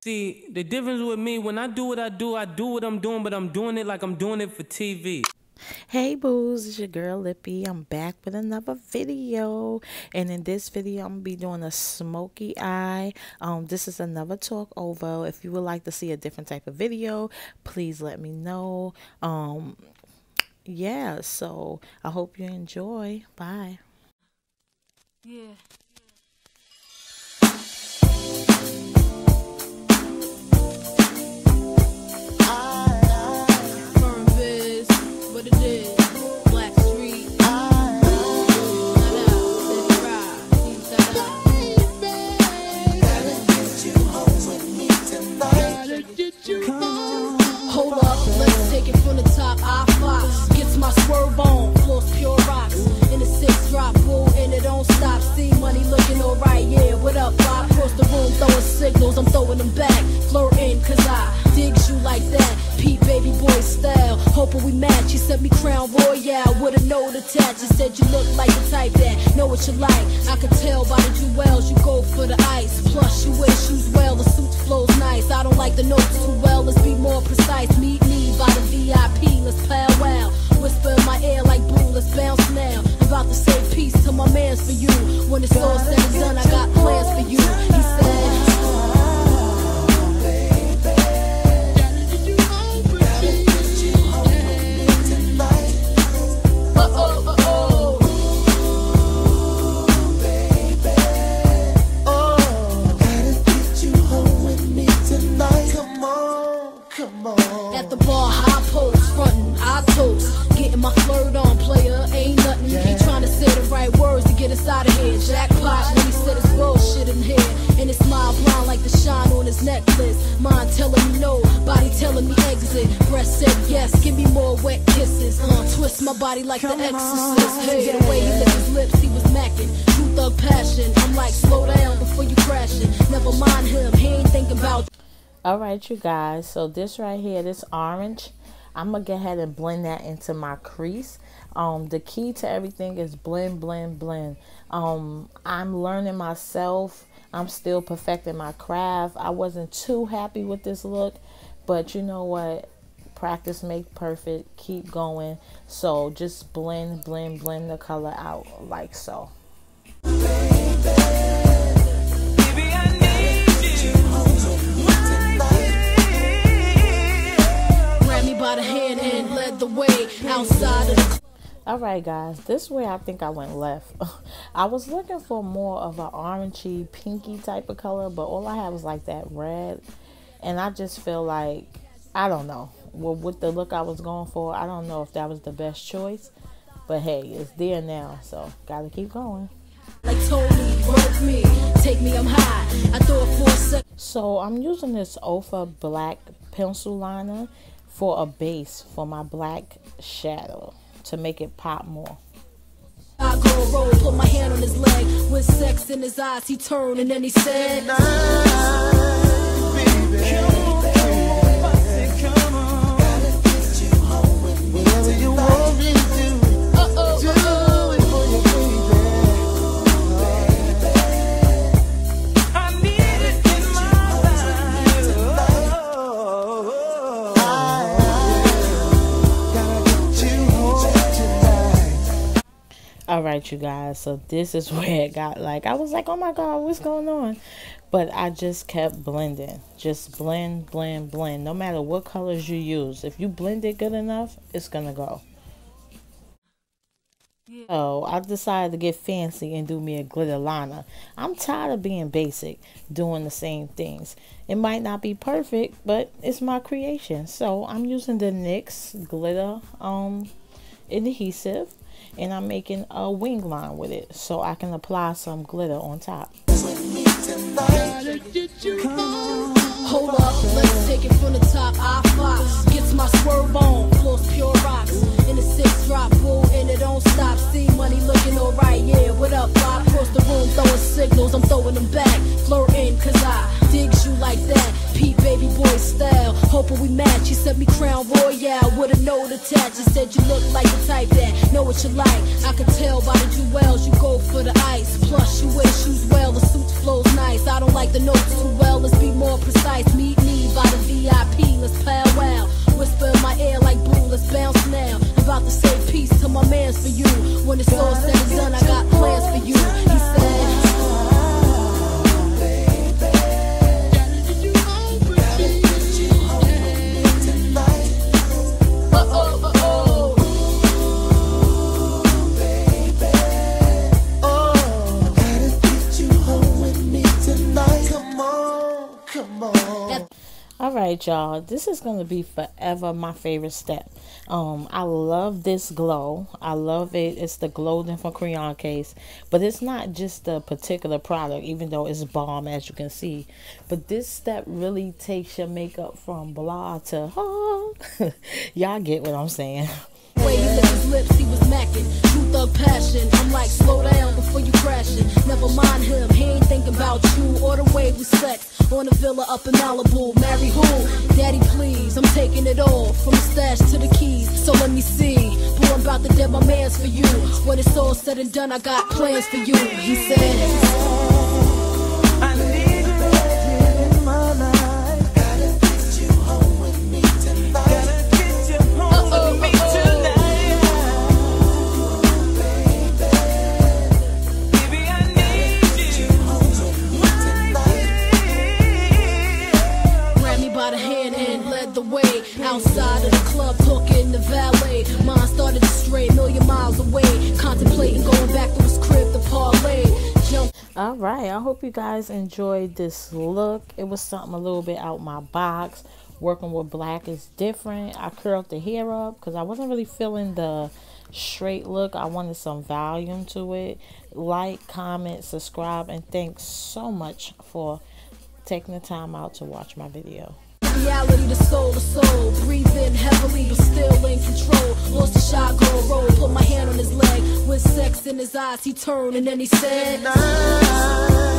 See, the difference with me, when I do what I do what I'm doing, but I'm doing it like I'm doing it for TV. Hey boos, it's your girl Lippy. I'm back with another video, and in this video I'm gonna be doing a smoky eye. This is another talk over. If you would like to see a different type of video, please let me know. Yeah, so I hope you enjoy. Bye. Yeah. Hold up, let's take it from the top. I Fox gets my swerve on, floors pure rocks. In the 6 drop, bull, and it don't stop. See money looking alright, yeah. What up, Bob? Across the room, throwing signals, I'm throwing them back. Flirting, cause I digs you like that. Pete baby boy style, hoping we match. You sent me Crown Royale with a note attached. You said you look like the type that know what you like. I could tell by the jewels, you go for the ice. Plus, you wear shoes well, the suit flows nice. I don't like the notes too well, let's be more precise. Meet me by the VIP, let's powwow. Whisper in my ear like blue, let's bounce now. I'm about to say peace to my mans for you. When it's all said and done, I got plans for you. He said, at the bar, high post, frontin', I toast. Getting my flirt on, player, ain't nothing. He trying to say the right words to get us out of here. Jackpot when he said his bullshit in here. And his smile blind like the shine on his necklace. Mind telling me no, body telling me exit. Breast said yes, give me more wet kisses. Twist my body like the exorcist. Hey, the way he licked his lips, he was macking. True thug passion. I'm like, slow down before you crashing. Never mind him, he ain't thinking about. Alright, you guys, so this right here, this orange, I'm going to go ahead and blend that into my crease. The key to everything is blend, blend, blend. I'm learning myself. I'm still perfecting my craft. I wasn't too happy with this look, but you know what? Practice makes perfect. Keep going. So just blend, blend, blend the color out like so. By the hand and led the way outside of the. Alright guys, this way I think I went left. I was looking for more of an orangey, pinky type of color, but all I had was like that red. And I just feel like, I don't know. Well, with the look I was going for, I don't know if that was the best choice. But hey, it's there now, so gotta keep going. Like Tony, work me, take me, I'm high. I throw it for a sec. So I'm using this Ofra black pencil liner for a base for my black shadow to make it pop more. I go roll, put my hand on his leg with sex in his eyes. He turned and then he said, come on, gotta get you home with me whatever you want me to do. Alright you guys, so this is where it got like, I was like, oh my god, what's going on? But I just kept blending. Just blend, blend, blend. No matter what colors you use. If you blend it good enough, it's gonna go. So I decided to get fancy and do me a glitter liner. I'm tired of being basic, doing the same things. It might not be perfect, but it's my creation. So I'm using the NYX glitter adhesive. And I'm making a wing line with it so I can apply some glitter on top. Hold up, let's take it from the top. I Fox gets my swerve on, floors pure rocks. In the 6 drop, bull, and it don't stop. See money looking alright, yeah. What up, Bob? Across the room, throwing signals, I'm throwing them back. Flirting, cause I digs you like that. Pete baby boy style, hoping we match. You sent me Crown Royale with a note attached. You said you look like the type that know what you like. I could tell by the jewels, you go for the ice. Plus, you wear shoes well, the suit flows nice. I don't like the notes too well, let's be more precise. precise. Meet me by the VIP, let's powwow. Whisper in my ear like boo, let's bounce now. I'm about to say peace to my mans for you. When it's all said and done, I got plans for you. He said, All right, y'all, this is going to be forever my favorite step. I love this glow. I love it. It's the Glow from Crayon Case, but it's not just the particular product, even though it's bomb, as you can see. But this step really takes your makeup from blah to oh. Y'all get what I'm saying. way he licked his lips, he was macking. True thug passion. I'm like, slow down before you crashing. Never mind him, he ain't thinking about you or the way we sex. On a villa up in Malibu. Marry who? Daddy, please. I'm taking it all from the stash to the keys. So let me see. Boy, I'm about to dead my mans for you. When it's all said and done, I got plans for you. He said, I need you in my life. Gotta get you home with me tonight. Gotta get you home with me tonight. Outside of the club, talking to valet. Mine started to stray a million miles away. Contemplating going back to his crib to parlay. All right, I hope you guys enjoyed this look. It was something a little bit out my box. Working with black is different. I curled the hair up because I wasn't really feeling the straight look. I wanted some volume to it. Like, comment, subscribe, and thanks so much for taking the time out to watch my video. Reality to soul, breathe in heavily but still in control. Lost a shot, go roll, put my hand on his leg. With sex in his eyes, he turned and then he said, nah.